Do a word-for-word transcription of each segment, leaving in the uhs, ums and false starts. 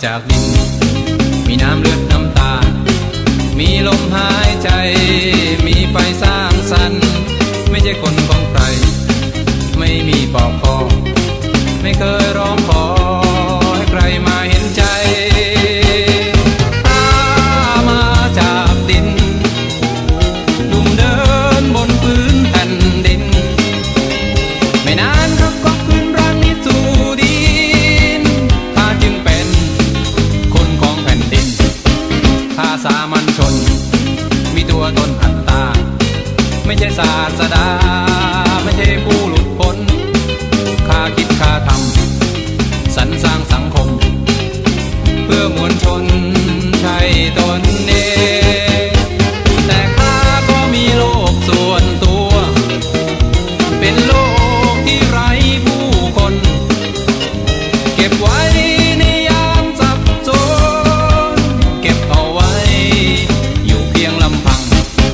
จากดินมีน้ำเลือดน้ำตามีลมหายใจมีไฟสร้างสรรค์ไม่ใช่คนของใครไม่มีปอกคอไม่เคยร้องขอให้ใครมาเห็นใจมาจากดินดุ่มเดินบนพื้นแผ่นดินไม่นานครับก็คืนร่างนี้สู่ดินข้าจึงเป็นคนของแผ่นดินข้าสามัญชนมีตัวตนอัตตาไม่ใช่ศาสดาไม่ใช่ผู้หลุดพ้นข้าคิดข้าทำสรรสร้างสังคมเพื่อมวลชนใช่ตนเองแต่ข้าก็มีโลกส่วนตัวเป็นโลกที่ไร้ผู้คนเก็บไว้ในยามสับสนเก็บเอาไว้อยู่เพียงลำพัง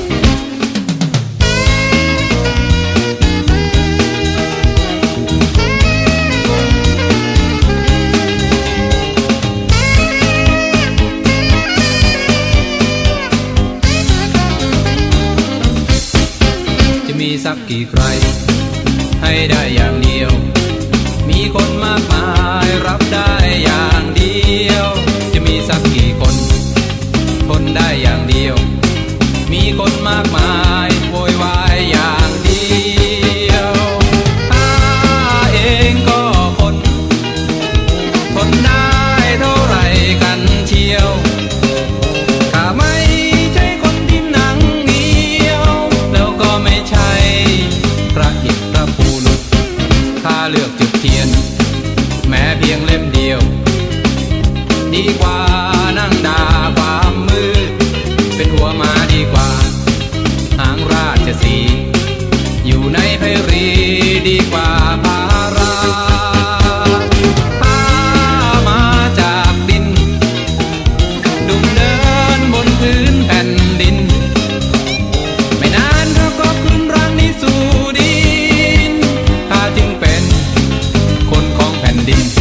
มีสักกี่ใครให้ได้อย่างเดียวมีคนมากมายรับได้อย่างเดียวจะมีสักกี่คนทนได้อย่างเดียวมีคนมากมายโวยวายอย่างเดียวข้าเองก็คนทนได้เท่าไรกันเชียวข้าไม่ใช่คนที่หนังเหนียวแล้วก็ไม่ใช่พระอิฐพระภูนุษข้าเลือกจุดเทียนแม้เพียงเล่มเดียวดีกว่านั่งด่าความมืดเป็นหัวมาดีกว่าหางราชสีห์อยู่ในไพรีดีกว่าภาราข้ามาจากดินดุ่มเดินบนพื้นแผ่นดินไม่นานเขาก็คืนร่างนี้สู่ดินข้าจึงเป็นคนของแผ่นดิน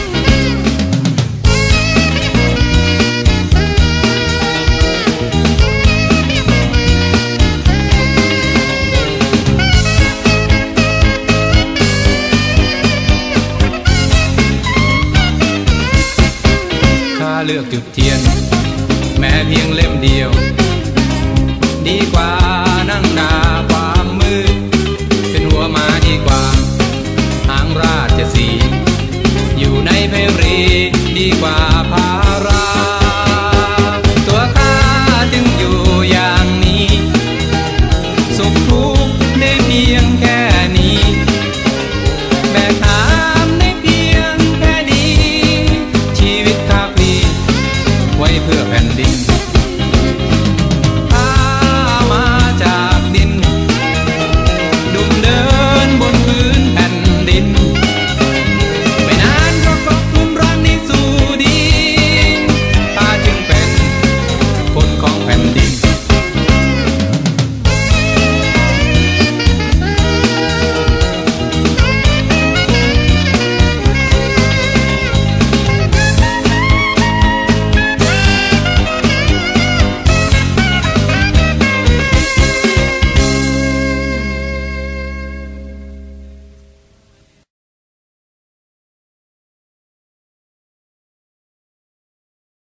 ข้าเลือกจุดเทียนแม้เพียงเล่มเดียวดีกว่านั่งด่าความมืดเป็นหัวมาดีกว่าหางราชสีห์อยู่ในไพรีดีกว่าพา